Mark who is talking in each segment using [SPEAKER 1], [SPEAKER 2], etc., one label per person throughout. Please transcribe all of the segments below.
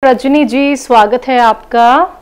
[SPEAKER 1] प्रजनी जी, स्वागत है आपका।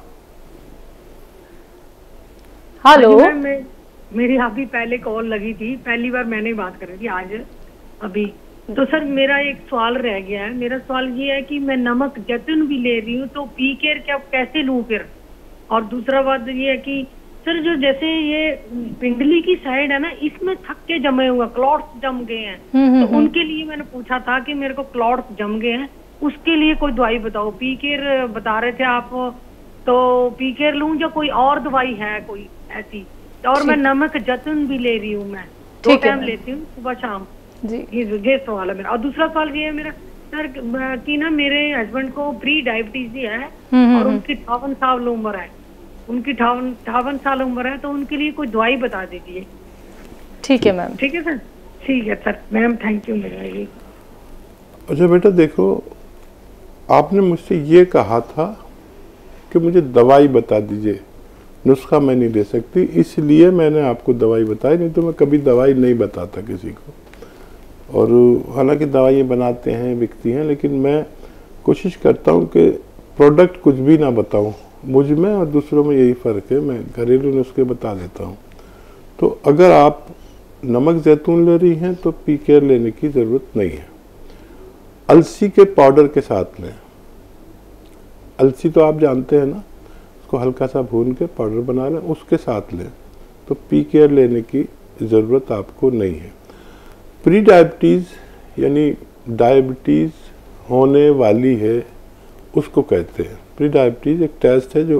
[SPEAKER 1] हेलो
[SPEAKER 2] मैं मेरी अभी पहले कॉल लगी थी, पहली बार मैंने बात करी थी आज अभी। तो सर मेरा एक सवाल रह गया है। मेरा सवाल ये है कि मैं नमक जैतून भी ले रही हूँ तो पी केयर क्या कैसे लूँ फिर? और दूसरा बात ये है कि सर जो जैसे ये पिंडली की साइड है ना, इसमें थक्के जमे हुए क्लॉट्स जम गए हैं, तो उनके लिए मैंने पूछा था कि मेरे को क्लॉट्स जम गए हैं, उसके लिए कोई दवाई बताओ। पी केयर बता रहे थे आप, तो पी केयर लूं या कोई और दवाई है कोई ऐसी? और मैं नमक जैतून भी ले रही हूँ, मैं 2 टाइम लेती हूँ, सुबह शाम जी। ये सवाल है मेरा। और दूसरा सवाल ये है मेरा सर कि ना मेरे हस्बैंड को प्री डायबिटीज है और उनकी 58 साल उम्र है, उनकी 58 साल उम्र है, तो उनके लिए कोई दवाई बता दीजिए।
[SPEAKER 1] ठीक है मैम।
[SPEAKER 2] ठीक है सर, ठीक है सर मैम, थैंक यू मेरा ये।
[SPEAKER 3] अच्छा बेटा देखो, आपने मुझसे ये कहा था कि मुझे दवाई बता दीजिए, नुस्खा मैं नहीं दे सकती, इसलिए मैंने आपको दवाई बताई, नहीं तो मैं कभी दवाई नहीं बताता किसी को। और हालांकि दवाइयाँ बनाते हैं, बिकती हैं, लेकिन मैं कोशिश करता हूँ कि प्रोडक्ट कुछ भी ना बताऊँ। मुझ में और दूसरों में यही फ़र्क है, मैं घरेलू नुस्खे बता देता हूँ। तो अगर आप नमक जैतून ले रही हैं तो पी केयर लेने की ज़रूरत नहीं है। अलसी के पाउडर के साथ लें। अलसी तो आप जानते हैं ना, उसको हल्का सा भून के पाउडर बना लें, उसके साथ लें, तो पी केयर लेने की ज़रूरत आपको नहीं है। प्री डायबिटीज़ यानी डायबिटीज़ होने वाली है उसको कहते हैं। प्री डायबिटीज़ एक टेस्ट है जो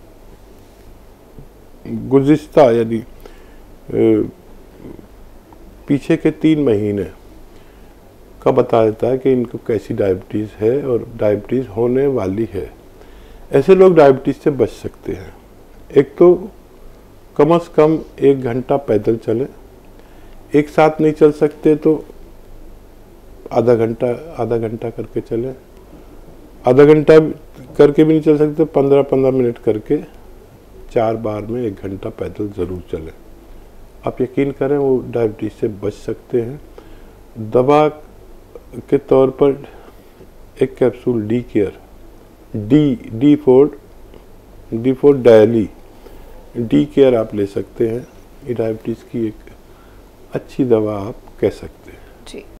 [SPEAKER 3] गुज़िश्ता यानी पीछे के 3 महीने का बता देता है कि इनको कैसी डायबिटीज़ है और डायबिटीज़ होने वाली है। ऐसे लोग डायबिटीज़ से बच सकते हैं। एक तो कम से कम 1 घंटा पैदल चलें, एक साथ नहीं चल सकते तो आधा घंटा करके चलें, आधा घंटा करके भी नहीं चल सकते 15-15 मिनट करके 4 बार में 1 घंटा पैदल ज़रूर चलें। आप यकीन करें वो डायबिटीज़ से बच सकते हैं। दवा के तौर पर एक capsule D care, D for daily, D care आप ले सकते हैं। ये डायबिटीज़ की एक अच्छी दवा आप कह सकते हैं।
[SPEAKER 1] जी।